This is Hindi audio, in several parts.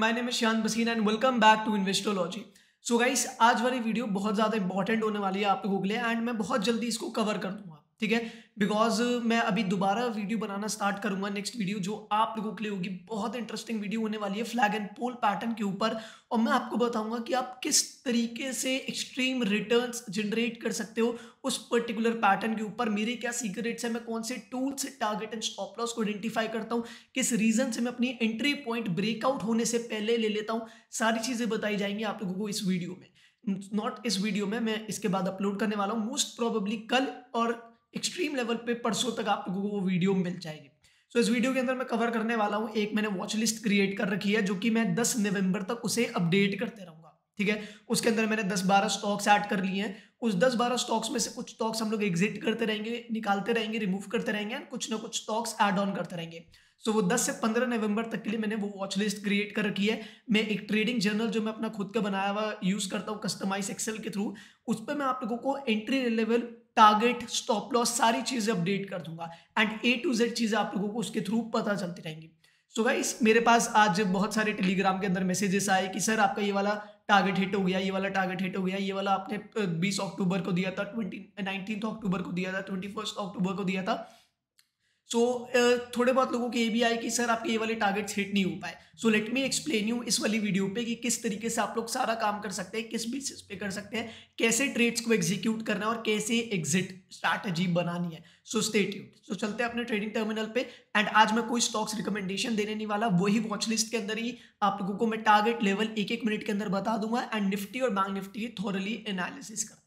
My name is Shan Baseen and welcome back to Investology. So guys, आज वाली वीडियो बहुत ज़्यादा इंपॉर्टेंट होने वाली है आप लोगों के लिए एंड मैं बहुत जल्दी इसको कवर कर दूंगा, ठीक है। बिकॉज मैं अभी दोबारा वीडियो बनाना स्टार्ट करूंगा, नेक्स्ट वीडियो जो आप लोगों के लिए होगी बहुत इंटरेस्टिंग वीडियो होने वाली है फ्लैग एंड पोल पैटर्न के ऊपर। और मैं आपको बताऊंगा कि आप किस तरीके से एक्सट्रीम रिटर्न्स जनरेट कर सकते हो उस पर्टिकुलर पैटर्न के ऊपर। मेरे क्या सीक्रेट्स है, मैं कौन से टूल से टारगेट एंड स्टॉप लॉस को आइडेंटिफाई करता हूँ, किस रीजन से मैं अपनी एंट्री पॉइंट ब्रेकआउट होने से पहले ले लेता हूँ, सारी चीजें बताई जाएंगी आप लोगों को इस वीडियो में। नॉट इस वीडियो में, मैं इसके बाद अपलोड करने वाला हूँ मोस्ट प्रोबेबली कल, और एक्सट्रीम लेवल पे परसों तक आप लोगों को वो वीडियो मिल जाएगी। सो इस वीडियो के अंदर मैं कवर करने वाला हूँ, एक मैंने वॉच लिस्ट क्रिएट कर रखी है जो कि मैं 10 नवंबर तक उसे अपडेट करते रहूंगा, ठीक है। उसके अंदर मैंने 10-12 स्टॉक्स ऐड कर लिए हैं। उस 10-12 स्टॉक्स में से कुछ स्टॉक्स हम लोग एग्जिट करते रहेंगे, निकालते रहेंगे, रिमूव करते रहेंगे एंड कुछ ना कुछ स्टॉक्स ऐड ऑन करते रहेंगे। सो वो 10 से 15 नवंबर तक के लिए मैंने वो वॉच लिस्ट क्रिएट कर रखी है। मैं एक ट्रेडिंग जर्नल जो मैं अपना खुद का बनाया हुआ यूज करता हूँ कस्टमाइज एक्सेल के थ्रू, उस पर मैं आप लोगों को entry level, target, stop loss सारी चीजें अपडेट कर दूंगा एंड A to Z चीजें आप लोगों को उसके थ्रू पता चलती रहेंगी। सो गाइस, मेरे पास आज बहुत सारे टेलीग्राम के अंदर मैसेजेस आए कि सर आपका ये वाला टारगेट हिट हो गया, ये वाला टारगेट हिट हो गया, ये वाला आपने 20 अक्टूबर को दिया था, 19 अक्टूबर को दिया था, 21 अक्टूबर को दिया था। सो थोड़े बहुत लोगों के ये भी आए कि सर आपके ये वाले टारगेट्स हिट नहीं हो पाए। So let me explain you इस वाली वीडियो पे कि किस तरीके से आप लोग सारा काम कर सकते हैं, किस बेसिस पे कर सकते हैं, कैसे ट्रेड्स को एग्जीक्यूट करना है और कैसे एग्जिट स्ट्रैटेजी बनानी है। सो स्टे ट्यून्ड। सो चलते हैं अपने ट्रेडिंग टर्मिनल पे एंड आज मैं कोई स्टॉक्स रिकमेंडेशन देने नहीं वाला, वही वॉच लिस्ट के अंदर ही आप लोगों को मैं टारगेट लेवल एक एक मिनट के अंदर बता दूंगा एंड निफ्टी और बैंक निफ्टी की थोरली एनालिसिस करते हैं।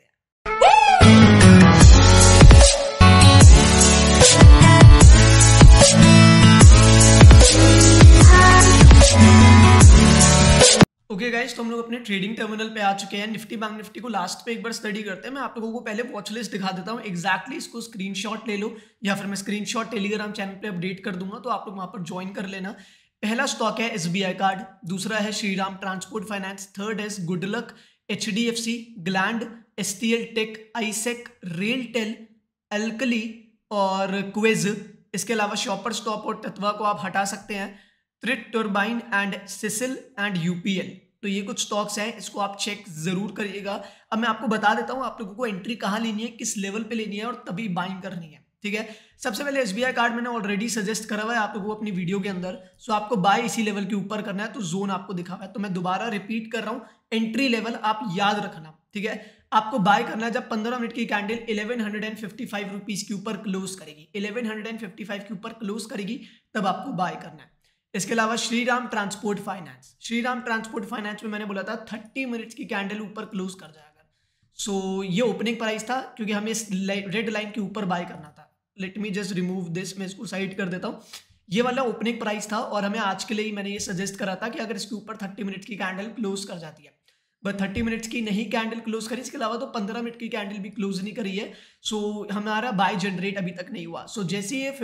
ओके गाइस, तो हम लोग अपने ट्रेडिंग टर्मिनल पे आ चुके हैं। निफ्टी बैंक निफ्टी को लास्ट पे एक बार स्टडी करते हैं। मैं आप लोगों को पहले वॉच लिस्ट दिखा देता हूँ एग्जैक्टली, इसको स्क्रीनशॉट ले लो या फिर मैं स्क्रीनशॉट टेलीग्राम चैनल पे अपडेट कर दूंगा, तो आप लोग वहां पर ज्वाइन कर लेना। पहला स्टॉक है SBI कार्ड, दूसरा है श्रीराम ट्रांसपोर्ट फाइनेंस, थर्ड है Goodluck, HDFC, Gland, STL tech, ISEC, RailTel, Alkyl और क्विज। इसके अलावा शॉपर स्टॉप और तत्वा को आप हटा सकते हैं। ट्रिट टर्बाइन एंड सिसिल एंड UPL, तो ये कुछ स्टॉक्स हैं, इसको आप चेक जरूर करिएगा। अब मैं आपको बता देता हूं आप लोगों को एंट्री कहां लेनी है, किस लेवल पे लेनी है और तभी बाइंग करनी है, ठीक है। सबसे पहले SBI कार्ड मैंने ऑलरेडी सजेस्ट करा हुआ है आप लोगों को अपनी वीडियो के अंदर। सो आपको बाय इसी लेवल के ऊपर करना है, तो जोन आपको दिखा हुआ है, तो मैं दोबारा रिपीट कर रहा हूं, एंट्री लेवल आप याद रखना, ठीक है। आपको बाय करना है जब 15 मिनट की कैंडल 1155 रुपीज के ऊपर क्लोज करेगी, 1155 के ऊपर क्लोज करेगी, तब आपको बाय करना है। इसके अलावा Shriram transport finance, Shriram transport finance में मैंने बोला था 30 मिनट्स की कैंडल ऊपर क्लोज कर जाएगा। सो ये ओपनिंग प्राइस था, क्योंकि हमें इस रेड लाइन के ऊपर बाय करना था। Let me just remove this, मैं इसको साइड कर देता हूँ। ये वाला ओपनिंग प्राइस था और हमें आज के लिए ही मैंने ये सजेस्ट करा था कि अगर इसके ऊपर 30 मिनट्स की कैंडल क्लोज कर जाती है, बट 30 मिनट्स की नहीं कैंडल क्लोज करी, इसके अलावा तो 15 मिनट की कैंडल भी क्लोज नहीं करी है। सो हमारा बाय जनरेट अभी तक नहीं हुआ। सो जैसे ये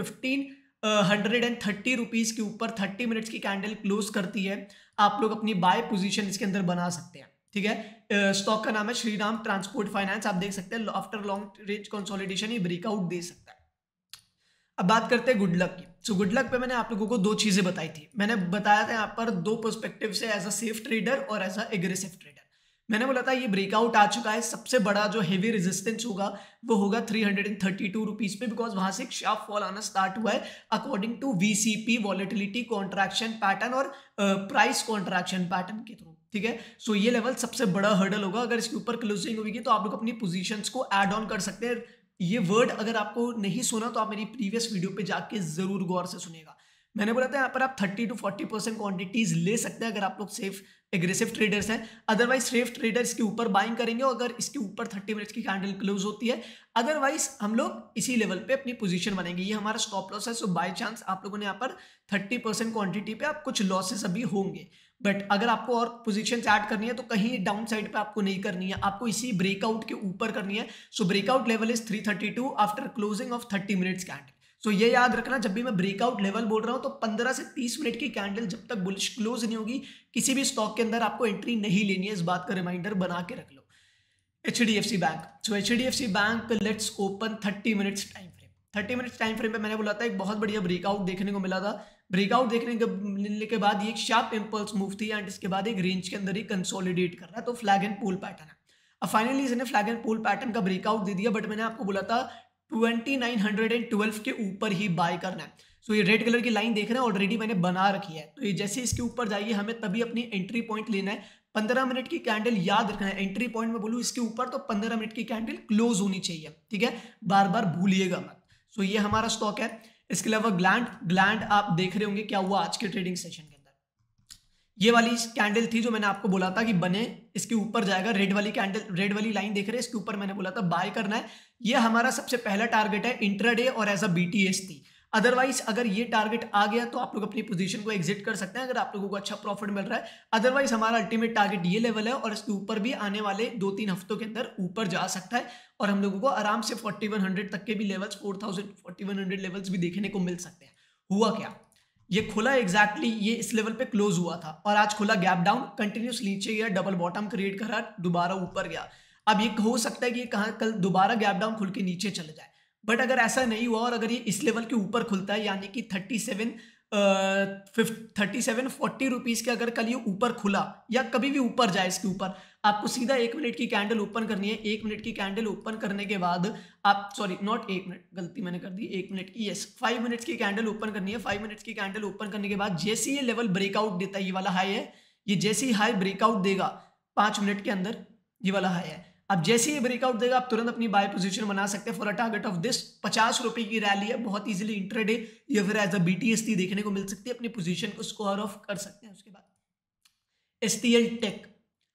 130 रुपीज के ऊपर 30 मिनट्स की कैंडल क्लोज करती है, आप लोग अपनी बाय पोजीशन इसके अंदर बना सकते हैं, ठीक है। स्टॉक का नाम है श्रीराम ट्रांसपोर्ट फाइनेंस, आप देख सकते हैं आफ्टर लॉन्ग रेंज कंसोलिडेशन ये ब्रेकआउट दे सकता है। अब बात करते हैं गुडलक की। सो गुडलक पे मैंने आप लोगों को दो चीजें बताई थी। मैंने बताया था यहाँ पर दो पर्सपेक्टिव से, एज अ सेफ ट्रेडर और एज अ एग्रेसिव ट्रेडर। मैंने बोला था ये ब्रेकआउट आ चुका है, सबसे बड़ा जो हेवी रेजिस्टेंस होगा वो होगा 332 रुपीज पे, बिकॉज वहां से एक शार्प फॉल आना स्टार्ट हुआ है according to VCP volatility contraction pattern और प्राइस कॉन्ट्रैक्शन पैटर्न के थ्रू, ठीक है। सो ये लेवल सबसे बड़ा हर्डल होगा। अगर इसके ऊपर क्लोजिंग होगी तो आप लोग अपनी पोजीशंस को ऐड ऑन कर सकते हैं। ये वर्ड अगर आपको नहीं सुना तो आप मेरी प्रीवियस वीडियो पे जाके जरूर गौर से सुनिएगा। मैंने बोला था यहाँ पर आप 30 to 40% क्वांटिटीज ले सकते हैं अगर आप लोग सेफ एग्रेसिव ट्रेडर्स हैं। अदरवाइज सेफ ट्रेडर्स के ऊपर बाइंग करेंगे और अगर इसके ऊपर 30 मिनट्स की कैंडल क्लोज होती है, अदरवाइज हम लोग इसी लेवल पे अपनी पोजीशन बनेंगे। ये हमारा स्टॉप लॉस है। सो बाय चांस आप लोगों ने यहाँ पर 30% क्वांटिटी पे आप कुछ लॉसेस अभी होंगे, बट अगर आपको और पोजीशन ऐड करनी है तो कहीं डाउन साइड पे आपको नहीं करनी है, आपको इसी ब्रेकआउट के ऊपर करनी है। So breakout level is 332 after closing of 30 minutes candle. So ये याद रखना, जब भी मैं ब्रेकआउट लेवल बोल रहा हूं तो 15 से 30 मिनट की कैंडल जब तक बुलिश क्लोज नहीं होगी, किसी भी स्टॉक के अंदर आपको एंट्री नहीं लेनी है। इस बात का रिमाइंडर बना के रख लो। HDFC bank, so HDFC bank let's open 30 minutes time frame. 30 minutes time frame पे मैंने बोला था एक बहुत बढ़िया ब्रेकआउट देखने को मिला था ब्रेकआउट मिलने के बाद ये एक शार्प इम्पल्स मूव थी एंड इसके बाद एक रेंज के अंदर ही कंसोलिडेट कर रहा है, तो फ्लैग एंड पुल पैटर्न है। अब फाइनली इसने फ्लैग एंड पुल पैटर्न का ब्रेकआउट दे दिया, बट मैंने आपको बोला था 2912 के ऊपर ही बाय करना है। सो ये रेड कलर की लाइन देख रहे हैं ऑलरेडी मैंने बना रखी है, तो ये जैसे इसके ऊपर जाइए हमें तभी अपनी एंट्री पॉइंट लेना है। 15 मिनट की कैंडल याद रखना है, एंट्री पॉइंट में बोलूँ इसके ऊपर तो 15 मिनट की कैंडल क्लोज होनी चाहिए, ठीक है, बार बार भूलिएगा मत। सो ये हमारा स्टॉक है। इसके अलावा ग्लैंड आप देख रहे होंगे क्या हुआ आज के ट्रेडिंग सेशन के अंदर। ये वाली कैंडल थी जो मैंने आपको बोला था कि बने इसके ऊपर जाएगा, रेड वाली कैंडल, रेड वाली लाइन देख रहे हैं, इसके ऊपर मैंने बोला था बाय करना है। ये हमारा सबसे पहला टारगेट है इंट्राडे और एज अ बीटीएस थी। अदरवाइज अगर ये टारगेट आ गया तो आप लोग अपनी पोजीशन को एग्जिट कर सकते हैं अगर आप लोगों को अच्छा प्रॉफिट मिल रहा है। अदरवाइज हमारा अल्टीमेट टारगेट ये लेवल है और इसके ऊपर भी आने वाले 2-3 हफ्तों के अंदर ऊपर जा सकता है और हम लोगों को आराम से 4100 तक के भी लेवल्स, 4000 4100 लेवल्स भी देखने को मिल सकते हैं। हुआ क्या, ये खुला एग्जैक्टली ये इस लेवल पे क्लोज हुआ था और आज खुला गैप डाउन, कंटिन्यूस नीचे गया, डबल बॉटम क्रिएट करा, दोबारा ऊपर गया। अब ये हो सकता है कि ये कहाँ कल दोबारा गैप डाउन खुल के नीचे चले जाए, बट अगर ऐसा नहीं हुआ और अगर ये इस लेवल के ऊपर खुलता है यानी कि 3740 रुपीज़ के अगर कल ये ऊपर खुला या कभी भी ऊपर जाए इसके ऊपर, आपको सीधा 1 मिनट की कैंडल ओपन करनी है। 1 मिनट की कैंडल ओपन करने के बाद आप, सॉरी नॉट 1 मिनट, गलती मैंने कर दी, 1 मिनट की, यस 5 मिनट्स की कैंडल ओपन करनी है। 5 मिनट्स की कैंडल ओपन करने के बाद जैसे ये लेवल ब्रेकआउट देता है, ये वाला हाई है, ये जैसे ही हाई ब्रेकआउट देगा 5 मिनट के अंदर, ये वाला हाई है, अब जैसे ही ब्रेकआउट देगा आप तुरंत अपनी बाय पोजीशन बना सकते हैं for a target of this. 50 रुपए की रैली है, बहुत इजीली इंट्राडे या फिर एज अ बीटीएसटी देखने को मिल सकती है, अपनी पोजीशन को स्क्वायर ऑफ कर सकते हैं। उसके बाद STL tech,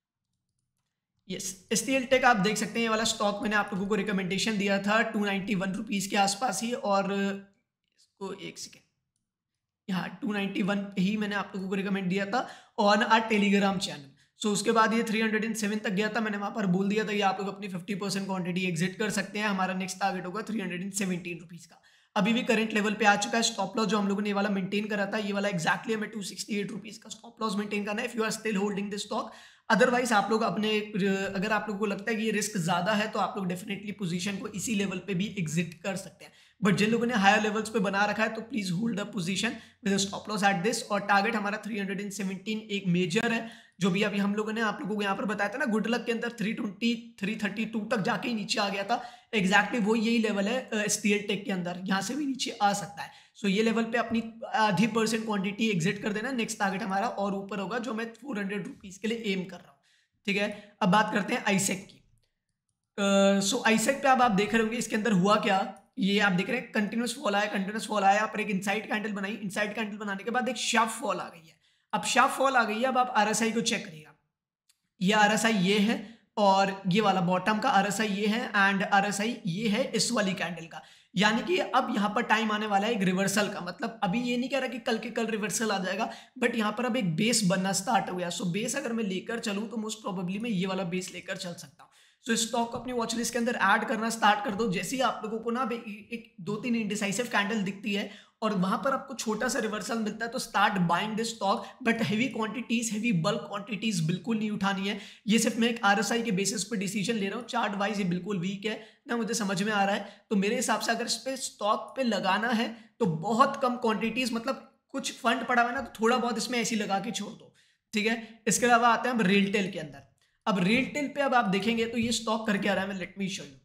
yes STL tech आप देख सकते हैं, ये वाला स्टॉक मैंने आप लोगों को रिकमेंडेशन दिया था 291 रुपीज़ के आसपास ही, और इसको एक सेकेंड, यहाँ 291 ही मैंने आप लोगों को रिकमेंड दिया था on our Telegram channel. So उसके बाद ये 307 तक गया था, मैंने वहाँ पर बोल दिया था कि आप लोग अपनी 50% क्वांटिटी एग्जिट कर सकते हैं। हमारा नेक्स्ट टारगेट होगा 317 रुपीज़ का, अभी भी करंट लेवल पे आ चुका है। स्टॉप लॉस जो हम लोगों ने ये वाला मेंटेन करा था, ये वाला एक्जैक्टली हमें 268 रुपीज़ का स्टॉप लॉस मेंटेन करना है if you are still holding this stock. Otherwise आप लोग अपने, अगर आप लोगों को लगता है कि ये रिस्क ज़्यादा है तो आप लोग डेफिनेटली पोजीशन को इसी लेवल पे भी एग्जिट कर सकते हैं, बट जिन लोगों ने हायर लेवल्स पे बना रखा है तो please hold a position with stop loss at this. और टारगेट हमारा 317 एक मेजर है, जो भी अभी हम लोगों ने आप लोगों को यहाँ पर बताया था ना, गुड लक के अंदर 320 332 तक जाके ही नीचे आ गया था, एग्जैक्टली वो यही लेवल है एसटीएल टेक के अंदर, यहाँ से भी नीचे आ सकता है। सो ये लेवल पे अपनी आधी % क्वांटिटी एग्जिट कर देना। नेक्स्ट टारगेट हमारा और ऊपर होगा जो मैं 400 रुपीज़ के लिए एम कर रहा हूँ, ठीक है। अब बात करते हैं आईसेक की। सो आईसेक पे अब आप देख रहे होंगे इसके अंदर हुआ क्या, ये आप देख रहे हैं कंटिन्यूस फॉल आया, कंटिन्यूस फॉल आया, पर एक इनसाइड कैंडल बनाई, इनसाइड कैंडल बनाने के बाद एक शार्प फॉल आ गई है। अब शार्प फॉल आ गई है, अब आप आरएसआई को चेक करिएगा, ये आरएसआई ये है और ये वाला बॉटम का आरएसआई ये है एंड आरएसआई ये है इस वाली कैंडल का, यानी कि अब यहाँ पर टाइम आने वाला है एक रिवर्सल का। मतलब अभी ये नहीं कह रहा कि कल के कल रिवर्सल आ जाएगा, बट यहाँ पर अब एक बेस बनना स्टार्ट हो गया। सो बेस अगर मैं लेकर चलूँ तो मोस्ट प्रोबेबली मैं ये वाला बेस लेकर चल सकता हूँ। सो इस स्टॉक को अपनी वॉच लिस्ट के अंदर ऐड करना स्टार्ट कर दो। जैसे ही आप लोगों को ना एक 2-3 इंडिसाइसिव कैंडल दिखती है और वहां पर आपको छोटा सा रिवर्सल मिलता है तो start buying this stock, but heavy quantities, heavy bulk quantities बिल्कुल नहीं उठानी है। ये सिर्फ मैं एक आरएसआई के बेसिस पे डिसीजन ले रहा हूँ, चार्ट वाइज ये बिल्कुल वीक है ना, मुझे समझ में आ रहा है। तो मेरे हिसाब से अगर इस पे स्टॉक पे लगाना है तो बहुत कम क्वांटिटीज, मतलब कुछ फंड पड़ा हुआ है ना तो थोड़ा बहुत इसमें ऐसी लगा के छोड़ दो, ठीक है। इसके अलावा आते हैं हम रेलटेल के अंदर। अब रेलटेल पे अब आप देखेंगे तो ये स्टॉक करके आ रहा है, लेट मी शो यू।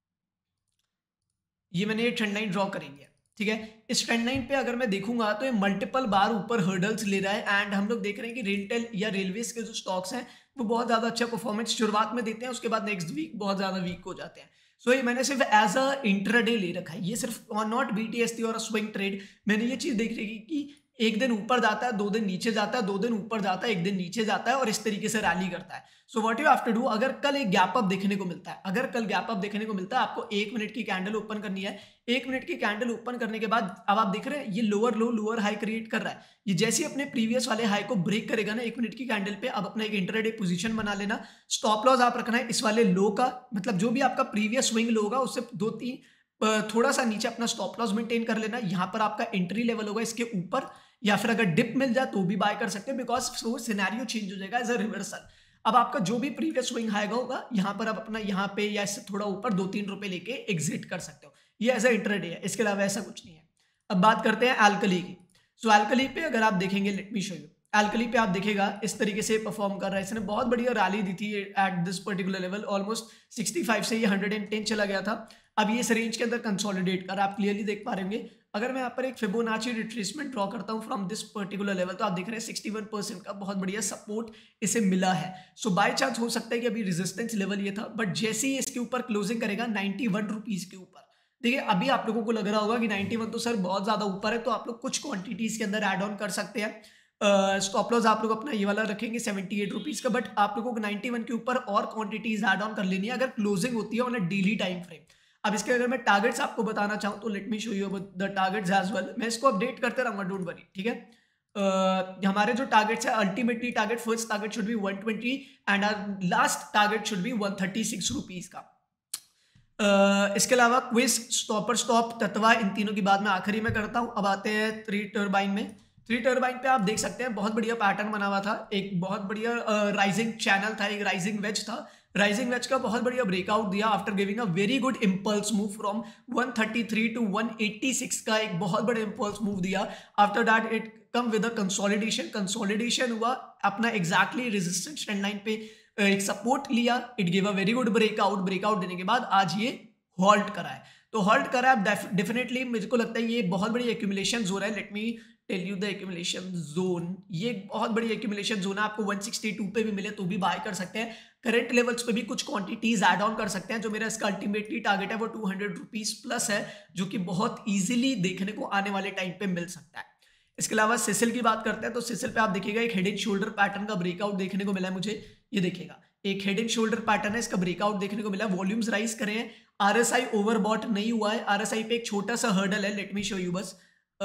ये मैंने ये ट्रेंड लाइन ड्रॉ करेंगे, ठीक है। इस ट्रेंड लाइन पे अगर मैं देखूंगा तो ये मल्टीपल बार ऊपर हर्डल्स ले रहा है एंड हम लोग देख रहे हैं कि रेलटेल या रेलवेज के जो स्टॉक्स हैं वो बहुत ज़्यादा अच्छा परफॉर्मेंस शुरुआत में देते हैं, उसके बाद नेक्स्ट वीक बहुत ज़्यादा वीक हो जाते हैं। सो ये मैंने सिर्फ एज अ इंट्राडे ले रखा है, ये सिर्फ नॉट बीटीएसटी और स्विंग ट्रेड। मैंने ये चीज़ देख रही कि एक दिन ऊपर जाता है, 2 दिन नीचे जाता है, 2 दिन ऊपर जाता है, 1 दिन नीचे जाता है और इस तरीके से रैली करता है। So what you have to do, अगर कल एक गैप अप देखने को मिलता है, अगर कल गैप अप देखने को मिलता है, आपको 1 मिनट की कैंडल ओपन करनी है। 1 मिनट की कैंडल ओपन करने के बाद अब आप देख रहे हैं ये lower low lower high create कर रहा है। ये जैसे अपने प्रीवियस वाले हाई को ब्रेक करेगा ना 1 मिनट की कैंडल पे, अब अपना एक इंट्राडे पोजीशन बना लेना। स्टॉप लॉस आप रखना है इस वाले लो का, मतलब जो भी आपका प्रीवियस स्विंग लो होगा उससे 2-3 थोड़ा सा नीचे अपना स्टॉप लॉस मेंटेन कर लेना। यहाँ पर आपका एंट्री लेवल होगा इसके ऊपर, या फिर अगर डिप मिल जाए तो भी बाय कर सकते हैं, बिकॉज सिनेरियो चेंज हो जाएगा एज अ रिवर्सल। अब आपका जो भी प्रीवियस स्विंग हाई होगा यहाँ पर आप अपना यहाँ पे या इससे थोड़ा ऊपर 2-3 रुपए लेके एग्जिट कर सकते हो, ये एज अ इंट्राडे है, इसके अलावा ऐसा कुछ नहीं है। अब बात करते हैं अल्कली की। सो अल्कली पे अगर आप देखेंगे, let me show you, Alkyl पे आप देखेगा इस तरीके से परफॉर्म कर रहा है। इसने बहुत बढ़िया रैली दी थी at this particular level, almost 65 से ये 110 चला गया था। अब ये इस रेंज के अंदर कंसोलिडेट कर, आप क्लियरली देख पा रहे होंगे। अगर मैं यहाँ पर एक फिबोनाची रिट्रेसमेंट ड्रॉ करता हूँ फ्रॉम दिस पर्टिकुलर लेवल, तो आप देख रहे हैं 61% का बहुत बढ़िया सपोर्ट इसे मिला है। सो बाय चांस हो सकता है कि अभी रेजिस्टेंस लेवल ये था, बट जैसे ही इसके ऊपर क्लोजिंग करेगा 91 रुपीज के ऊपर, देखिए अभी आप लोगों को लग रहा होगा कि 91 तो सर बहुत ज्यादा ऊपर है, तो आप लोग कुछ क्वांटिटीज के अंदर ऐड ऑन कर सकते हैं। स्टॉप लॉस आप लोग अपना ये वाला रखेंगे 78 रुपीज का, बट आप लोगों को 91 के ऊपर और क्वांटिटीज ऐड ऑन कर लेनी है अगर क्लोजिंग होती है on a daily time frame. अब इसके अगर मैं टारगेट्स आपको बताना चाहूँ तो let me show you the targets as well. मैं इसको अपडेट करते रहूंगा, डोंट वरी, ठीक है। हमारे जो टारगेट्स है, ultimately target first target should be 120 and our last target should be 136 rupees का। इसके अलावा क्विज, स्टॉपर स्टॉप, तत्वा, इन तीनों की बात मैं आखिरी में करता हूं। अब आते हैं 3 टर्बाइन में। 3 टर्बाइन पे आप देख सकते हैं बहुत बढ़िया पैटर्न बना हुआ था, एक बहुत बढ़िया राइजिंग चैनल था, एक राइजिंग वेज था। राइजिंग वेज का बहुत बढ़िया ब्रेकआउट दिया after giving a very good impulse move from 133 to 186 का एक बहुत बड़ा इंपल्स मूव दिया। After that it come with a consolidation हुआ अपना एग्जैक्टली रेजिस्टेंस ट्रेंड लाइन पे, एक सपोर्ट लिया, it give a very good breakout देने के बाद आज ये हॉल्ट करा है। तो हॉल्ट करा है डेफिनेटली, मुझे को लगता है ये बहुत बड़ी एक्यूमुलेशन जोन है। Let me tell you the accumulation zone, ये बहुत बड़ी एक्यूमुलेशन जोन है। आपको 162 पे भी मिले तो भी बाय कर सकते हैं, करंट लेवल्स पे भी कुछ क्वांटिटीज ऐड ऑन कर सकते हैं। जो मेरा इसका अल्टीमेटली टारगेट है वो 200 रुपीज प्लस है, जो कि बहुत ईजिली देखने को आने वाले टाइम पे मिल सकता है। इसके अलावा सिसिल की बात करते हैं तो सिसिल पे आप देखिएगा एक हेड एंड शोल्डर पैटर्न का ब्रेकआउट देखने को मिला है मुझे। ये देखिएगा एक हेड एंड शोल्डर पैटर्न है, इसका ब्रेकआउट देखने को मिला है। वॉल्यूम्स राइज करे हैं, आरएसआई ओवरबॉट नहीं हुआ है। आरएसआई पे एक छोटा सा हर्डल है, लेट मी शो यू बस।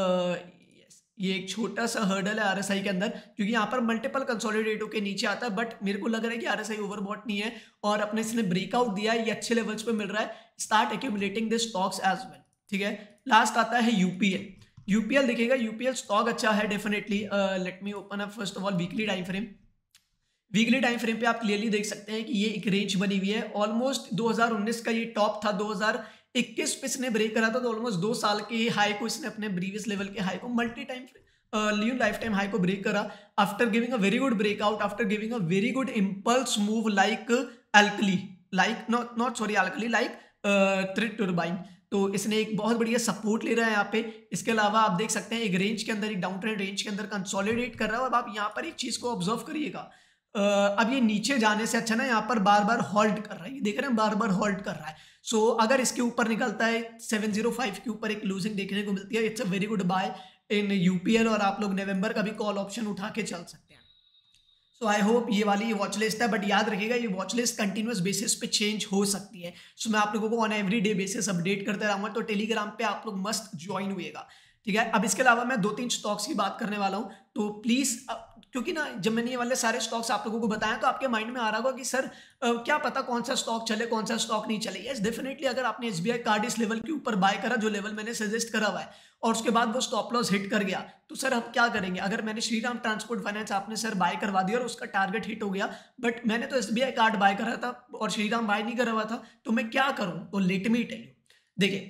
ये एक छोटा सा हर्डल है आरएसआई के अंदर, क्योंकि यहाँ पर मल्टीपल कंसोलिडेट होकर नीचे आता है, बट मेरे को लग रहा है कि आरएसआई ओवरबॉट नहीं है और अपने इसने ब्रेकआउट दिया है, ये अच्छे लेवल्स पे मिल रहा है। Start accumulating this stocks as well, ठीक है। लास्ट आता है यूपीएल। यूपीएल देखिएगा, यूपीएल स्टॉक अच्छा है definitely. Let me open up first of all weekly time frame. Weekly time frame पे आप क्लियरली देख सकते हैं कि ये एक रेंज बनी हुई है। ऑलमोस्ट 2019 का ये टॉप था, 2021 पे इसने ब्रेक करा था, तो ऑलमोस्ट 2 साल के हाई को इसने अपने प्रीवियस लेवल के हाई को multi time new life time high को ब्रेक करा after giving a very good breakout, after giving a very good impulse move like Alkyl, like not sorry Alkyl, like thread turbine. तो इसने एक बहुत बढ़िया सपोर्ट ले रहा है यहाँ पे। इसके अलावा आप देख सकते हैं एक रेंज के अंदर, एक डाउन ट्रेंड रेंज के अंदर कंसोलिडेट कर रहा है। अब आप यहाँ पर एक चीज को ऑब्जर्व करिएगा, अब ये नीचे जाने से अच्छा ना यहाँ पर बार बार हॉल्ट कर रहा है, ये देख रहे हैं बार बार हॉल्ट कर रहा है। सो अगर इसके ऊपर निकलता है 705 के ऊपर एक लूजिंग देखने को मिलती है, it's a very good buy in UPL, और आप लोग नवंबर का भी कॉल ऑप्शन उठा के चल सकते हैं। सो आई होप ये वाली वॉच लिस्ट है, बट याद रखिएगा ये वॉच लिस्ट कंटिन्यूस बेसिस पे चेंज हो सकती है। सो मैं आप लोगों को on every day basis update करते रहूंगा, तो टेलीग्राम पे आप लोग मस्ट ज्वाइन हुएगा, ठीक है। अब इसके अलावा मैं 2-3 स्टॉक्स की बात करने वाला हूं, तो प्लीज, क्योंकि ना जब मैंने ये वाले सारे स्टॉक्स आप लोगों को बताया तो आपके माइंड में आ रहा होगा कि सर क्या पता कौन सा स्टॉक चले कौन सा स्टॉक नहीं चले। यस डेफिनेटली, अगर आपने एसबीआई कार्ड इस लेवल के ऊपर बाय करा, जो लेवल मैंने सजेस्ट करा हुआ है, और उसके बाद वो स्टॉप लॉस हिट कर गया, तो सर हम क्या करेंगे। अगर मैंने श्रीराम ट्रांसपोर्ट फाइनेंस आपने सर बाय करवा दिया और उसका टारगेट हिट हो गया, बट मैंने तो एसबीआई कार्ड बाय करा था और श्रीराम बाय नहीं करा हुआ था, तो मैं क्या करूं। तो लेट मी टेल यू, देखिए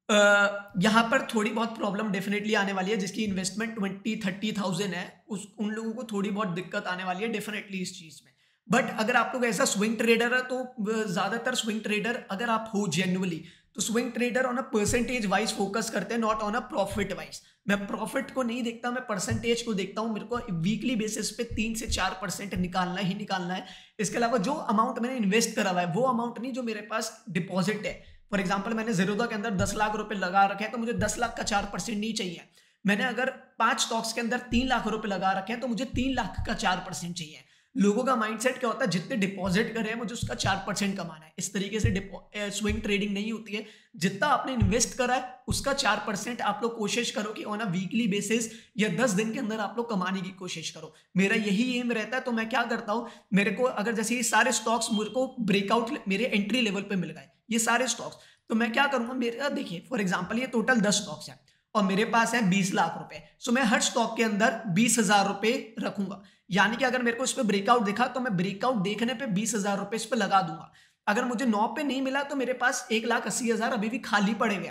यहाँ पर थोड़ी बहुत प्रॉब्लम डेफिनेटली आने वाली है, जिसकी इन्वेस्टमेंट 20-30,000 है, उन लोगों को थोड़ी बहुत दिक्कत आने वाली है डेफिनेटली इस चीज में। बट अगर आप लोग ऐसा स्विंग ट्रेडर है, तो ज्यादातर स्विंग ट्रेडर अगर आप हो जेन्युइनली, तो swing trader on a percentage wise focus करते हैं, not on a profit wise. मैं प्रॉफिट को नहीं देखता, मैं परसेंटेज को देखता हूं। मेरे को वीकली बेसिस पे 3 से 4% निकालना ही निकालना है। इसके अलावा जो अमाउंट मैंने इन्वेस्ट करा हुआ है, वो अमाउंट नहीं जो मेरे पास डिपॉजिट है। फॉर एग्जाम्पल मैंने ज़ीरोधा के अंदर 10 लाख रुपए लगा रखे हैं, तो मुझे 10 लाख का 4% नहीं चाहिए। मैंने अगर 5 स्टॉक्स के अंदर 3 लाख रुपए लगा रखे हैं, तो मुझे 3 लाख का 4% चाहिए। लोगों का माइंडसेट क्या होता है, जितने डिपॉजिट करे हैं मुझे उसका 4% कमाना है। इस तरीके से स्विंग ट्रेडिंग नहीं होती है। जितना आपने इन्वेस्ट करा है उसका 4% आप लोग कोशिश करो कि ऑन अ वीकली बेसिस या 10 दिन के अंदर आप लोग कमाने की कोशिश करो। मेरा यही एम रहता है। तो मैं क्या करता हूं, मेरे को अगर जैसे ये सारे स्टॉक्स मेरे को ब्रेकआउट मेरे एंट्री लेवल पे मिल गए, ये सारे स्टॉक्स, तो मैं क्या करूंगा, मेरा देखिए फॉर एग्जांपल ये टोटल 10 स्टॉक्स हैं और मेरे पास है 20 लाख रुपए। सो मैं हर स्टॉक के अंदर 20,000 रुपए रखूंगा। यानी कि अगर मेरे को इस पे ब्रेकआउट दिखा तो मैं ब्रेकआउट देखने पे 20,000 रुपए इस पे लगा दूंगा। अगर मुझे 9 पे नहीं मिला तो मेरे पास 1,80,000 अभी भी खाली पड़े हुए हैं।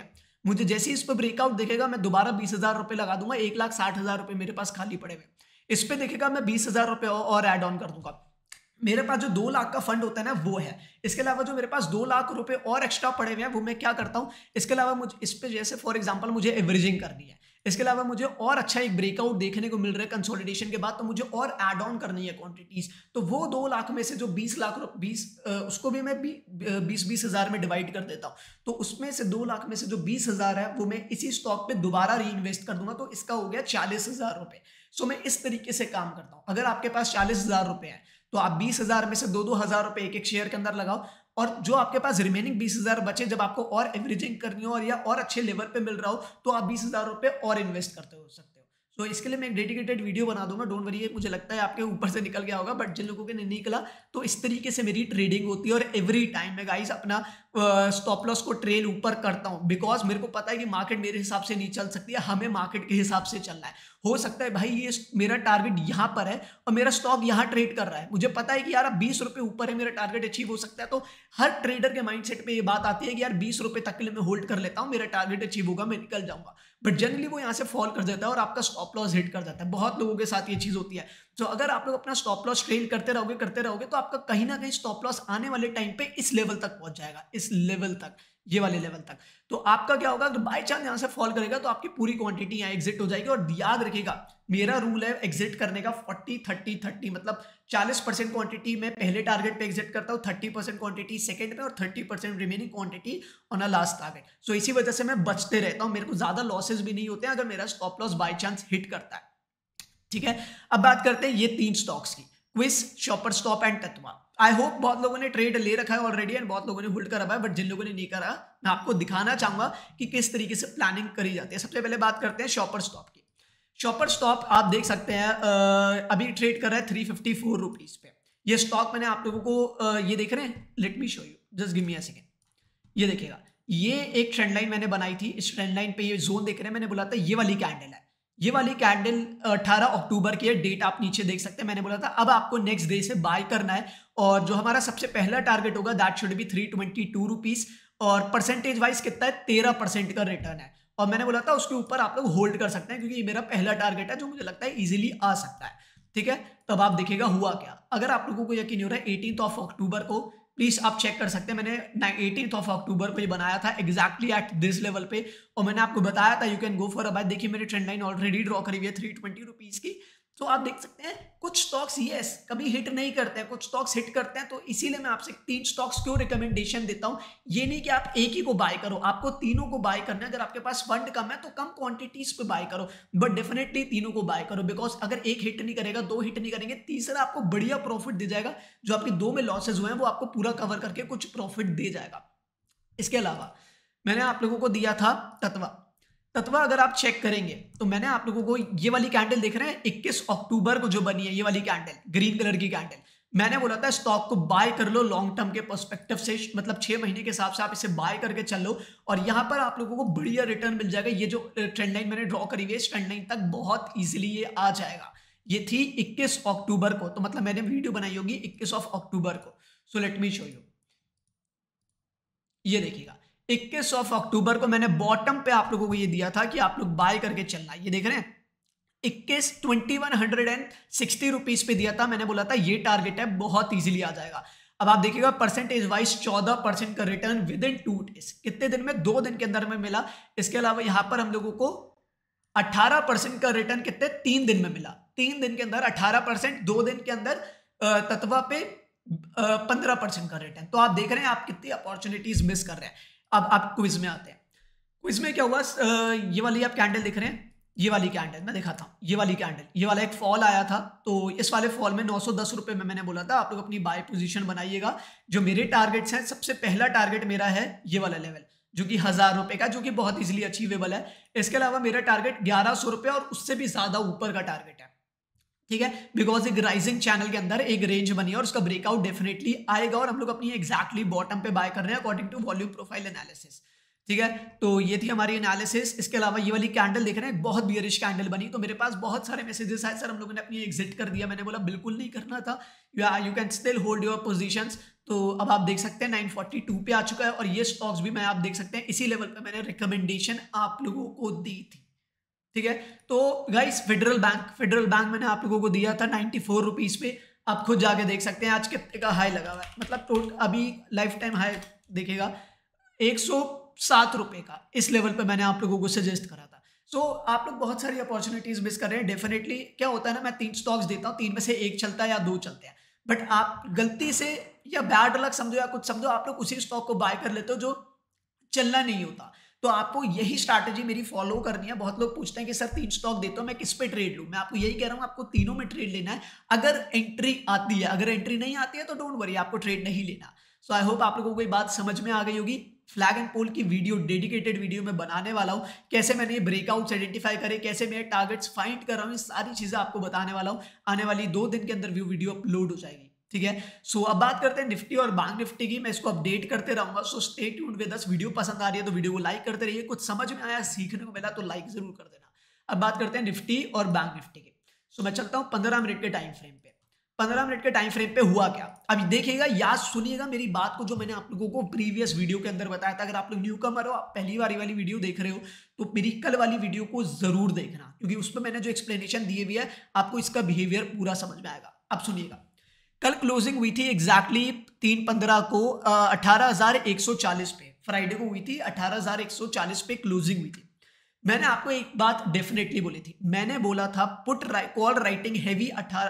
मुझे जैसे ही इस पर ब्रेकआउट दिखेगा मैं दोबारा 20,000 रुपए लगा दूंगा, 1,60,000 रुपए मेरे पास खाली पड़े हुए। इस पे देखेगा मैं 20,000 रुपए और ऐड ऑन कर दूंगा। मेरे पास जो 2 लाख का फंड होता है ना वो है। इसके अलावा जो मेरे पास 2 लाख रुपए और एक्स्ट्रा पड़े हुए हैं वो मैं क्या करता हूँ, इसके अलावा मुझे इस पे जैसे फॉर एग्जांपल मुझे एवरेजिंग करनी है, इसके अलावा मुझे और अच्छा एक ब्रेकआउट देखने को मिल रहा है कंसोलिडेशन के बाद, तो मुझे और ऐड ऑन करनी है क्वांटिटीज। तो वो 2 लाख में से जो 20 लाख उसको भी मैं 20-20 हज़ार में डिवाइड कर देता हूँ। तो उसमें से 2 लाख में से जो 20,000 है वो मैं इसी स्टॉक पे दोबारा री इन्वेस्ट कर दूंगा, तो इसका हो गया 40,000 रुपए। सो मैं इस तरीके से काम करता हूँ। अगर आपके पास 40,000 रुपए है तो आप 20,000 में से 2-2 हज़ार रुपए एक एक शेयर के अंदर लगाओ, और जो आपके पास रिमेनिंग 20,000 बचे, जब आपको और एवरेजिंग करनी हो और या और अच्छे लेवल पे मिल रहा हो तो आप 20,000 रुपए और इन्वेस्ट करते हो सकते हो। तो इसके लिए मैं एक डेडिकेटेड वीडियो बना दूंगा, डोंट वरी। मुझे लगता है आपके ऊपर से निकल गया होगा, बट जिन लोगों के नहीं निकला तो इस तरीके से मेरी ट्रेडिंग होती है। और एवरी टाइम मैं गाइस अपना स्टॉप लॉस को ट्रेल ऊपर करता हूं, बिकॉज मेरे को पता है कि मार्केट मेरे हिसाब से नहीं चल सकती है, हमें मार्केट के हिसाब से चलना है। हो सकता है भाई ये मेरा टारगेट यहाँ पर है और मेरा स्टॉक यहाँ ट्रेड कर रहा है, मुझे पता है कि यार अब 20 रुपए ऊपर है, मेरा टारगेट अचीव हो सकता है। तो हर ट्रेडर के माइंडसेट पे ये बात आती है कि यार 20 रुपए तक के लिए मैं होल्ड कर लेता हूँ, मेरा टारगेट अचीव होगा, मैं निकल जाऊंगा। बट जनरली वो यहाँ से फॉल कर देता है और आपका स्टॉप लॉस हिट कर जाता है। बहुत लोगों के साथ ये चीज होती है। तो अगर आप लोग अपना स्टॉप लॉस ट्रेल करते रहोगे तो आपका कहीं ना कहीं स्टॉप लॉस आने वाले टाइम पे इस लेवल तक पहुंच जाएगा, इस लेवल तक, ये वाले लेवल तक। तो आपका क्या होगा, अगर बाय चांस यहां से फॉल करेगा तो आपकी पूरी क्वांटिटी यहाँ एग्जिट हो जाएगी। और याद रखिएगा मेरा रूल है एग्जिट करने का 40-30-30, मतलब 40% क्वांटिटी मैं पहले टारगेट पे एग्जिट करता हूँ, 30% क्वांटिटी सेकंड में और 30% remaining quantity on a last target. So इसी वजह से मैं बचते रहता हूँ, मेरे को ज्यादा लॉसेस भी नहीं होते हैं अगर मेरा stop loss by chance hit करता है। ठीक है, अब बात करते हैं ये 3 स्टॉक्स की, Quess, shopper stop and Tatva. I hope बहुत लोगों ने ट्रेड ले रखा है ऑलरेडी एंड बहुत लोगों ने होल्ड करा है, बट जिन लोगों ने नहीं करा मैं आपको दिखाना चाहूंगा कि किस तरीके से प्लानिंग करी जाती है। सबसे पहले बात करते हैं शॉपर स्टॉप की। शॉपर स्टॉप आप देख सकते हैं अभी ट्रेड कर रहा है 354 रुपीज पे। ये स्टॉक मैंने आप लोगों को ये देख रहे हैं, let me show you, just give me a second. ये देखिएगा, ये एक ट्रेंड लाइन मैंने बनाई थी, इस ट्रेंड लाइन पे ये जोन देख रहे हैं, मैंने बोला था ये वाली कैंडल है, ये वाली कैंडल 18 अक्टूबर की है, डेट आप नीचे देख सकते हैं। मैंने बोला था अब आपको नेक्स्ट डे से बाय करना है और जो हमारा सबसे पहला टारगेट होगा दैट शुड बी 322 रुपीज, और परसेंटेज वाइज कितना है, 13% का रिटर्न है। और मैंने बोला था उसके ऊपर आप लोग होल्ड कर सकते हैं क्योंकि ये मेरा पहला टारगेट है जो मुझे लगता है इजीली आ सकता है। ठीक है, तब आप देखिएगा हुआ क्या। अगर आप लोगों को यकीन हो रहा है 18 अक्टूबर को प्लीज आप चेक कर सकते हैं, मैंने 18 अक्टूबर को ये बनाया था एग्जैक्टली एट दिस लेवल पे, और मैंने आपको बताया था you can go for a buy. देखिए मेरी ट्रेंड लाइन ऑलरेडी ड्रॉ करी हुई है 320 रुपीज की। तो आप देख सकते हैं कुछ स्टॉक्स यस कभी हिट नहीं करते हैं, कुछ स्टॉक्स हिट करते हैं। तो इसीलिए मैं आपसे 3 स्टॉक्स क्यों रिकमेंडेशन देता हूं, ये नहीं कि आप एक ही को बाय करो, आपको तीनों को बाय करना है। अगर आपके पास फंड कम है तो कम क्वांटिटीज पे बाय करो, बट डेफिनेटली तीनों को बाय करो, बिकॉज अगर एक हिट नहीं करेगा, 2 हिट नहीं करेंगे, तीसरा आपको बढ़िया प्रॉफिट दे जाएगा। जो आपके 2 में लॉसेज हुए हैं वो आपको पूरा कवर करके कुछ प्रॉफिट दे जाएगा। इसके अलावा मैंने आप लोगों को दिया था तत्वा अगर आप चेक करेंगे तो मैंने आप लोगों को ये वाली कैंडल देख रहे हैं 21 अक्टूबर को जो बनी है, ये वाली कैंडल ग्रीन कलर की कैंडल, मैंने बोला था स्टॉक को बाय कर लो लॉन्ग टर्म के पर्सपेक्टिव से, मतलब 6 महीने के हिसाब से आप इसे बाय करके चल लो और यहां पर आप लोगों को बढ़िया रिटर्न मिल जाएगा। ये जो ट्रेंड लाइन मैंने ड्रॉ करी हुई है इस ट्रेंड लाइन तक बहुत इजीली ये आ जाएगा। ये थी 21 अक्टूबर को, तो मतलब मैंने वीडियो बनाई होगी 21 अक्टूबर को। So let me show you, ये देखिएगा 21 अक्टूबर को मैंने बॉटम पे आप लोगों को ये दिया था कि आप लोग बाय करके चलना। ये देख रहे हैं 21,160 रुपीज पे दिया था, मैंने बोला था ये टारगेट है, बहुत इजीली आ जाएगा। अब आप देखिएगा परसेंटेज वाइज 14% का रिटर्न विद इन 2 डेज, कितने दिन में, 2 दिन के अंदर में मिला। इसके अलावा यहां पर हम लोगों को 18% का रिटर्न कितने 3 दिन में मिला, 3 दिन के अंदर 18%, 2 दिन के अंदर तत्वा पे 15% का रिटर्न। तो आप देख रहे हैं आप कितनी अपॉर्चुनिटीज मिस कर रहे हैं। अब आप क्विज में आते हैं, क्विज में क्या हुआ, ये वाली आप कैंडल देख रहे हैं, ये वाली कैंडल मैं दिखाता हूं, ये वाली कैंडल, ये वाला एक फॉल आया था, तो इस वाले फॉल में 910 रुपए में मैंने बोला था आप लोग अपनी बाय पोजीशन बनाइएगा। जो मेरे टारगेट्स हैं, सबसे पहला टारगेट मेरा है ये वाला लेवल जो कि 1000 रुपए का, जो कि बहुत इजीली अचीवेबल है। इसके अलावा मेरा टारगेट 1100 रुपए और उससे भी ज्यादा ऊपर का टारगेट है। ठीक है, बिकॉज एक राइजिंग चैनल के अंदर एक रेंज बनी है और उसका ब्रेकआउट डेफिनेटली आएगा और हम लोग अपनी एग्जैक्टली बॉटम पे बाय कर रहे हैं according to volume profile analysis. ठीक है, तो ये थी हमारी एनालिसिस। इसके अलावा ये वाली कैंडल देख रहे हैं, बहुत बियरिश कैंडल बनी, तो मेरे पास बहुत सारे मैसेजेस आए, सर हम लोगों ने अपनी एग्जिट कर दिया। मैंने बोला बिल्कुल नहीं करना था, you can still hold your positions. तो अब आप देख सकते हैं 942 पे आ चुका है और ये स्टॉक्स भी मैं आप देख सकते हैं इसी लेवल पे मैंने रिकमेंडेशन आप लोगों को दी थी। ठीक है, तो गाइस फेडरल बैंक मैंने आप लोगों को दिया था 94 रुपीज पे। आप खुद जाके देख सकते हैं आज कितने का हाई लगा हुआ है, मतलब टोटल अभी लाइफ टाइम हाई देखेगा 107 रुपए का। इस लेवल पे मैंने आप लोगों को सजेस्ट करा था। सो आप लोग बहुत सारी अपॉर्चुनिटीज मिस कर रहे हैं। डेफिनेटली क्या होता है ना, मैं 3 स्टॉक्स देता हूँ, 3 में से 1 चलता है या 2 चलते हैं, बट आप गलती से या बैड लक समझो या कुछ समझो, आप लोग उसी स्टॉक को बाय कर लेते हो जो चलना नहीं होता। तो आपको यही स्ट्रैटेजी मेरी फॉलो करनी है। बहुत लोग पूछते हैं कि सर 3 स्टॉक देते हो, मैं किस पे ट्रेड लूं? मैं आपको यही कह रहा हूं, आपको तीनों में ट्रेड लेना है अगर एंट्री आती है। अगर एंट्री नहीं आती है तो डोंट वरी, आपको ट्रेड नहीं लेना। सो आई होप आप लोगों को ये बात समझ में आ गई होगी। फ्लैग एंड पोल की वीडियो, डेडिकेटेड वीडियो में बनाने वाला हूं, कैसे मैंने ये ब्रेकआउट्स आइडेंटिफाई करे, कैसे मैं टारगेट्स फाइंड कर रहा हूं, ये सारी चीजें आपको बताने वाला हूं। आने वाली 2 दिन के अंदर वीडियो अपलोड हो जाएगी। ठीक है, सो अब बात करते हैं निफ्टी और बैंक निफ्टी की। मैं इसको अपडेट करते रहूंगा, so stay tuned with us. Video पसंद आ रही है तो वीडियो को लाइक करते रहिए, कुछ समझ में आया, सीखने को मिला तो लाइक जरूर कर देना। अब बात करते हैं निफ्टी और बैंक निफ्टी की। सो मैं चलता हूं 15 मिनट के टाइम फ्रेम पे। 15 मिनट के टाइम फ्रेम पे हुआ क्या, अभी देखिएगा, याद सुनिएगा मेरी बात को, जो मैंने आप लोगों को प्रीवियस वीडियो के अंदर बताया था। अगर आप लोग न्यू कमर हो, आप पहली बारी वाली वीडियो देख रहे हो, तो मेरी कल वाली वीडियो को जरूर देखना, क्योंकि उसमें मैंने जो एक्सप्लेनेशन दिए हुई है आपको इसका बिहेवियर पूरा समझ में आएगा। अब सुनिएगा, कल क्लोजिंग हुई थी एग्जैक्टली 3/15 को 18,140 पे, फ्राइडे को हुई थी 18,140 पे क्लोजिंग हुई थी। मैंने आपको एक बात डेफिनेटली बोली थी, मैंने बोला था पुट कॉल राइटिंग हैवी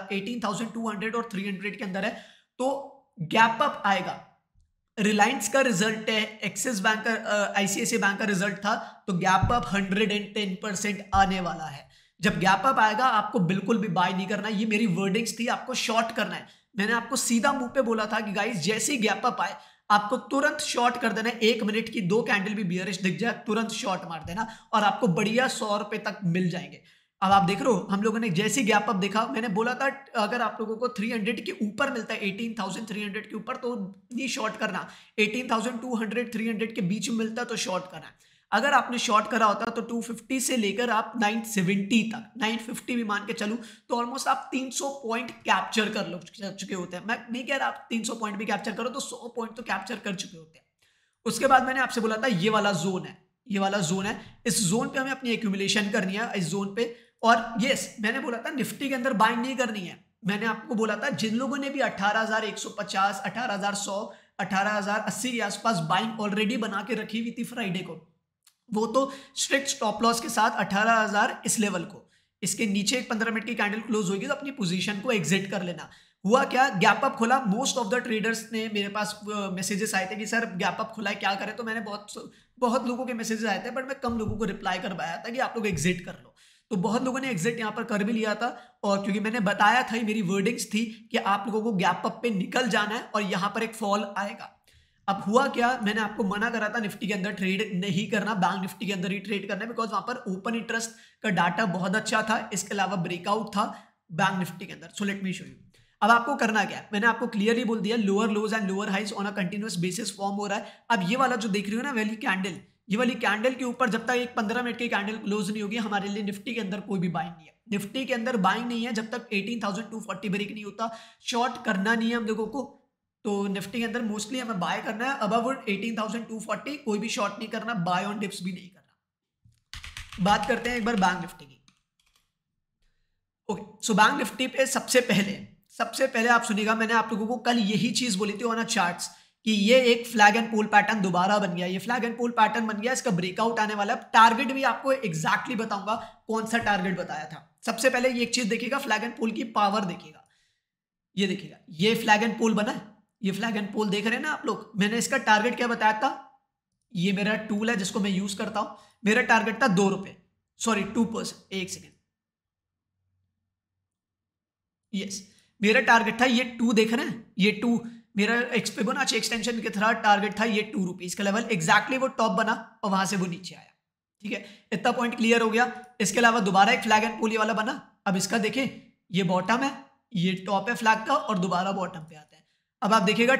18,200 और 300 के अंदर है तो गैप अप आएगा। रिलायंस का रिजल्ट है, एक्सिस बैंक का, आईसीआईसीआई बैंक का रिजल्ट था, तो गैप अप 110% आने वाला है। जब गैप अप आएगा आपको बिल्कुल भी बाय नहीं करना है, ये मेरी वर्डिंग्स थी, आपको शॉर्ट करना है। मैंने आपको सीधा मुंह पे बोला था कि गाइस जैसे ही गैप अप आए आपको तुरंत शॉर्ट कर देना है। 1 मिनट की 2 कैंडल भी बियरिश दिख जाए तुरंत शॉर्ट मार देना और आपको बढ़िया 100 रुपए तक मिल जाएंगे। अब आप देख रहे हो, हम लोगों ने जैसे ही गैप अप देखा, मैंने बोला था अगर आप लोगों को 300 के ऊपर मिलता है, 18,300 के ऊपर, तो नहीं शॉर्ट करना। 18,200 300 के बीच में मिलता है तो शॉर्ट करना है। अगर आपने शॉर्ट करा होता तो 250 से लेकर आप 970 तक, 950 भी मान के चलूं, तो ऑलमोस्ट आप 300 पॉइंट कैप्चर कर चुके होते हैं। मैं नहीं कह रहा आप 300 पॉइंट भी कैप्चर करो, तो 100 पॉइंट तो कैप्चर कर चुके होते हैं। उसके बाद मैंने आपसे बोला था ये वाला जोन है, ये वाला जोन है, इस जोन पे हमें अपनी एक्यूमुलेशन करनी है, इस जोन पे। और यस, मैंने बोला था निफ्टी के अंदर बाइंग नहीं करनी है। मैंने आपको बोला था जिन लोगों ने भी 18,150, 18,100, 18,080 के आसपास बाइंग ऑलरेडी बना के रखी हुई थी फ्राइडे को, वो तो स्ट्रिक्ट स्टॉप लॉस के साथ 18,000 इस लेवल को, इसके नीचे एक 15 मिनट की कैंडल क्लोज होगी तो अपनी पोजीशन को एग्जिट कर लेना। हुआ क्या, गैप अप खुला। मोस्ट ऑफ द ट्रेडर्स ने मेरे पास मैसेजेस आए थे कि सर गैप अप खुला है क्या करें, तो मैंने बहुत लोगों के मैसेजेस आए थे, बट मैं कम लोगों को रिप्लाई कर पाया था कि आप लोग एग्जिट कर लो। तो बहुत लोगों ने एग्जिट यहाँ पर कर भी लिया था, और क्योंकि मैंने बताया था, मेरी वर्डिंग्स थी कि आप लोगों को गैप अप पे निकल जाना है और यहाँ पर एक फॉल आएगा। अब हुआ क्या, मैंने आपको मना करा था निफ्टी के अंदर ट्रेड नहीं करना, बैंक निफ्टी के अंदर ही ट्रेड करना है, बिकॉज वहां पर ओपन इंटरेस्ट का डाटा बहुत अच्छा था, इसके अलावा ब्रेकआउट था बैंक निफ्टी के अंदर। So let me show you. अब आपको करना क्या है, मैंने आपको क्लियरली बोल दिया, lower lows and lower highs on a continuous basis form हो रहा है। अब ये वाला जो देख रही हो ना वाली कैंडल, ये वाली कैंडल के ऊपर जब तक एक 15 मिनट की कैंडल क्लोज नहीं होगी, हमारे लिए निफ्टी के अंदर कोई भी बाइंग नहीं है। निफ्टी के अंदर बाइंग नहीं है जब तक 18,240 ब्रेक नहीं होता। शॉर्ट करना नहीं है हम लोगों को, तो निफ्टी के अंदर मोस्टली हमें बाय करना है अबव 18,240, कोई भी शॉर्ट नहीं करना, बाय ऑन डिप्स भी नहीं करना। बात करते हैं एक बार बैंक निफ्टी की। ओके, सो बैंक निफ्टी पे सबसे पहले आप सुनिएगा, मैंने आप लोगों को कल यही चीज बोली थी ऑन अ चार्ट्स कि ये एक फ्लैग एंड पोल पैटर्न दोबारा बन गया, ये फ्लैग एंड पोल पैटर्न बन गया, इसका ब्रेकआउट आने वाला है। टारगेट भी आपको एग्जैक्टली बताऊंगा कौन सा टारगेट बताया था। सबसे पहले ये एक चीज देखिएगा, फ्लैग एंड पोल की पावर देखिएगा, ये देखिएगा, ये फ्लैग एंड पोल बना है, ये फ्लैग एंड पोल देख रहे हैं ना आप लोग। मैंने इसका टारगेट क्या बताया था, ये मेरा टूल है जिसको मैं यूज करता हूं, मेरा टारगेट था 2 रुपए, सॉरी 2%, एक सेकेंड, यस, मेरा टारगेट था ये 2, देख रहे हैं ये 2, मेरा फिबोनाची एक्सटेंशन के थ्रू टारगेट था ये 2 रुपीज का लेवल, एग्जैक्टली वो टॉप बना और वहां से वो नीचे आया। ठीक है, इतना पॉइंट क्लियर हो गया। इसके अलावा दोबारा एक फ्लैग एंड पोल ये वाला बना, अब इसका देखें, ये बॉटम है, ये टॉप है फ्लैग का, और दोबारा बॉटम पे आता है। अब आप देखिएगा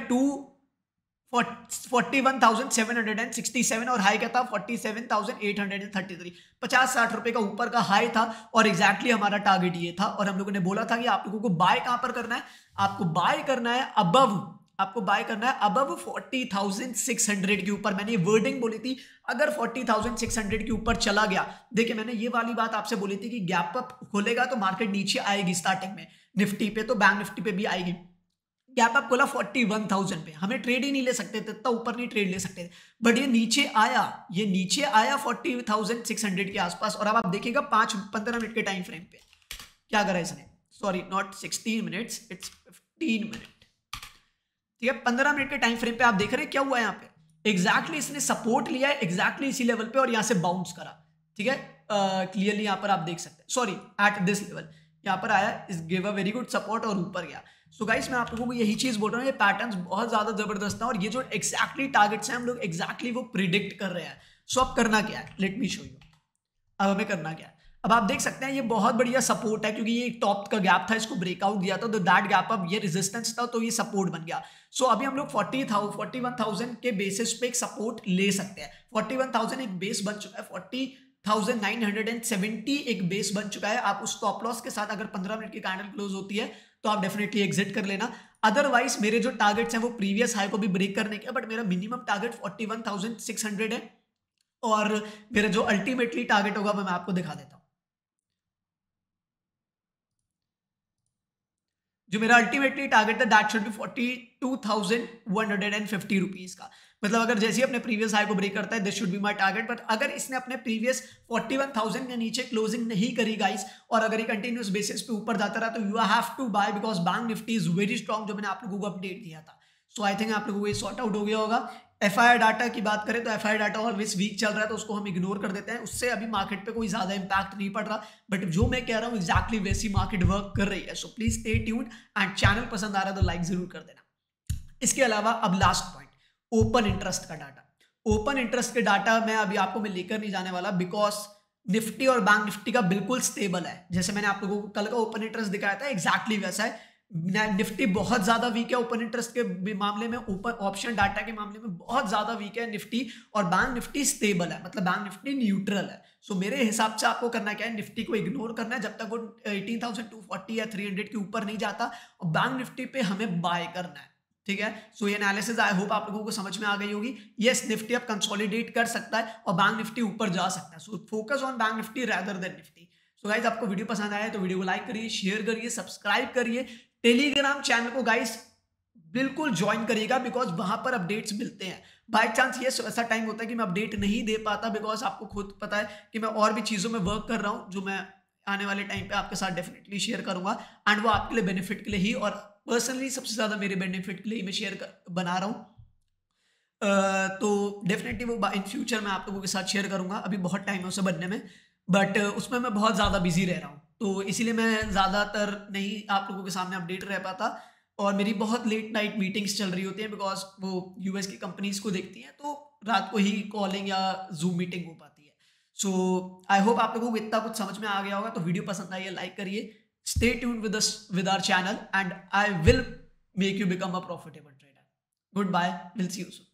41,767 और हाई क्या था 47,833, 50-60 रुपए का ऊपर का हाई था, और एग्जैक्टली हमारा टारगेट ये था। और हम लोगों ने बोला था कि आप लोगों को बाय कहां पर करना है, आपको बाय करना है अबव आपको बाय करना है अबव 40,600 के ऊपर। मैंने वर्डिंग बोली थी, अगर 40,600 के ऊपर चला गया, देखिए मैंने ये वाली बात आपसे बोली थी कि गैप अप खोलेगा तो मार्केट नीचे आएगी स्टार्टिंग में, निफ्टी पे तो बैंक निफ्टी पे भी आएगी। गैप अप खोला 41,000 पे, हमें ट्रेड ही नहीं ले सकते थे, इतना ऊपर नहीं ट्रेड ले सकते थे, बट ये नीचे आया 40,600 के आसपास। और अब आप देखिएगा 15 मिनट के टाइम फ्रेम पे क्या करा इसने, sorry not 16 minutes, it's 15 minute, ठीक है। 15 मिनट के टाइम फ्रेम पे आप देख रहे हैं क्या हुआ यहाँ पे, एग्जैक्टली इसने सपोर्ट लिया है एग्जैक्टली इसी लेवल पे और यहाँ से बाउंस करा, ठीक है। क्लियरली यहाँ पर आप देख सकते हैं, सॉरी एट दिस लेवल यहाँ पर आया, is give a very good support और ऊपर गया। सो गाइस मैं आप लोगों को यही चीज बोल रहा हूँ, ये पैटर्न्स बहुत ज्यादा जबरदस्त है और ये जो एग्जैक्टली टारगेट्स हैं हम लोग एग्जैक्टली वो प्रिडिक्ट कर रहे हैं। सो अब करना क्या है, लेट मी शो यू। अब हमें करना क्या है, अब आप देख सकते हैं ये बहुत बढ़िया सपोर्ट है क्योंकि ये टॉप का गैप था, इसको ब्रेकआउट दिया था तो दैट गैप अब ये रेजिस्टेंस था तो ये सपोर्ट बन गया। सो अभी हम लोग 41,000 के बेसिस पे एक सपोर्ट ले सकते हैं। 41,000 एक बेस बन चुका है, 40,970 एक बेस बन चुका है। आप उस स्टॉप लॉस के साथ अगर 15 मिनट की कैंडल क्लोज होती है तो आप डेफिनेटली एग्जिट कर लेना। अदरवाइज मेरे जो टारगेट्स हैं वो प्रीवियस हाई को भी ब्रेक करने के, बट मेरा मिनिमम टारगेट 41,600 है और मेरा जो अल्टीमेटली टारगेट होगा मैं आपको दिखा देता हूं। जो मेरा अल्टीमेटली टारगेट है दैट शुड बी 42,150 रुपीज का। मतलब अगर जैसे ही अपने प्रीवियस हाई को ब्रेक करता है this should be my target, but अगर इसने अपने प्रीवियस 41,000 के नीचे क्लोजिंग नहीं करी गाइस और अगर ये कंटिन्यूस बेसिस पे ऊपर जाता रहा तो you have to buy because bank Nifty is very strong, जो मैंने आप लोगों को अपडेट दिया था। सो आई थिंक आप लोगों को ये सॉर्ट आउट हो गया होगा। एफआईआर डाटा की बात करें तो एफआईआर डाटा ऑलवेज वीक चल रहा है तो उसको हम इग्नोर कर देते हैं, उससे अभी मार्केट पे कोई ज्यादा इंपैक्ट नहीं पड़ रहा, बट जो मैं कह रहा हूँ एग्जैक्टली वैसी मार्केट वर्क कर रही है। So please stay tuned and channel पसंद आ रहा है तो लाइक जरूर कर देना। इसके अलावा अब लास्ट पॉइंट, ओपन इंटरेस्ट का डाटा। ओपन इंटरेस्ट के डाटा मैं अभी आपको मैं लेकर नहीं जाने वाला बिकॉज निफ्टी और बैंक निफ्टी का बिल्कुल स्टेबल है। जैसे मैंने आप लोगों को कल का ओपन इंटरेस्ट दिखाया था एग्जैक्टली वैसा है। निफ्टी बहुत ज्यादा वीक है ओपन इंटरेस्ट के मामले में, ओपन ऑप्शन डाटा के मामले में बहुत ज्यादा वीक है निफ्टी, और बैंक निफ्टी स्टेबल है, मतलब बैंक निफ्टी न्यूट्रल है। सो मेरे हिसाब से आपको करना क्या है, निफ्टी को इग्नोर करना है जब तक वो 18,240 या 300 के ऊपर नहीं जाता, और बैंक निफ्टी पे हमें बाय करना है, ठीक है। सो ये एनालिसिस आई होप आप लोगों को समझ में आ गई होगी। यस निफ्टी अब कंसोलिडेट कर सकता है और बैंक निफ्टी ऊपर जा सकता है, so focus on bank Nifty rather than Nifty. So guys आपको वीडियो पसंद आया तो वीडियो को लाइक करिए, शेयर करिए, सब्सक्राइब करिए, टेलीग्राम चैनल को गाइस बिल्कुल ज्वाइन करिएगा बिकॉज वहां पर अपडेट्स मिलते हैं। बाय चांस ये ऐसा टाइम होता है कि मैं अपडेट नहीं दे पाता बिकॉज आपको खुद पता है कि मैं और भी चीजों में वर्क कर रहा हूं जो मैं आने वाले टाइम पे आपके साथ डेफिनेटली शेयर करूंगा, एंड वो आपके लिए बेनिफिट के लिए ही और पर्सनली सबसे ज्यादा मेरे बेनिफिट के लिए मैं बना रहा हूँ। तो डेफिनेटली वो इन फ्यूचर मैं आप लोगों के साथ शेयर करूंगा। अभी बहुत टाइम है उसे बनने में, बट उसमें मैं बहुत ज़्यादा बिजी रह रहा हूँ तो इसीलिए मैं ज़्यादातर नहीं आप लोगों के सामने अपडेट रह पाता, और मेरी बहुत लेट नाइट मीटिंग्स चल रही होती हैं बिकॉज वो यूएस की कंपनीज को देखती हैं तो रात को ही कॉलिंग या जूम मीटिंग हो पाती है। सो आई होप आप लोगों को इतना कुछ समझ में आ गया होगा। तो वीडियो पसंद आई है लाइक करिए, stay tuned with our channel and I will make you become a profitable trader. Good bye, will see you soon.